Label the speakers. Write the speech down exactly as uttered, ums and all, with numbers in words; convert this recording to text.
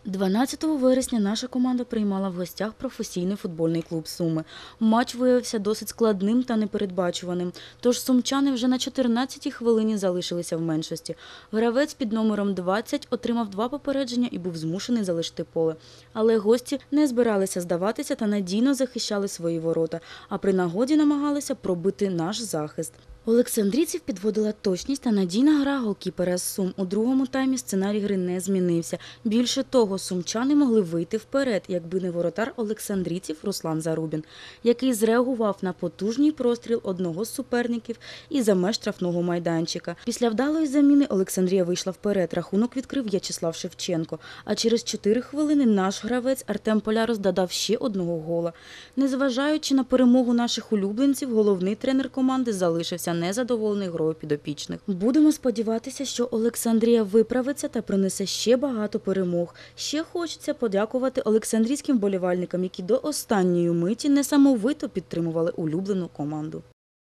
Speaker 1: дванадцятого вересня наша команда приймала в гостях професійний футбольний клуб «Суми». Матч виявився досить складним та непередбачуваним, тож сумчани вже на чотирнадцятій хвилині залишилися в меншості. Гравець під номером двадцять отримав два попередження і був змушений залишити поле. Але гості не збиралися здаватися та надійно захищали свої ворота, а при нагоді намагалися пробити наш захист. Олександрійців підводила точність та надійна гра голкіпера з Сум. У другому таймі сценарій гри не змінився. Більше того, сумчани могли вийти вперед, якби не воротар олександрійців Руслан Зарубін, який зреагував на потужний простріл одного з суперників і за меж штрафного майданчика. Після вдалої заміни Олександрія вийшла вперед. Рахунок відкрив В'ячеслав Шевченко. А через чотири хвилини наш гравець Артем Полярос додав ще одного гола. Незважаючи на перемогу наших улюбленців, головний тренер команди залишився незадоволений грою підопічних. Будемо сподіватися, що Олександрія виправиться та принесе ще багато перемог. Ще хочеться подякувати олександрійським вболівальникам, які до останньої миті несамовито підтримували улюблену команду.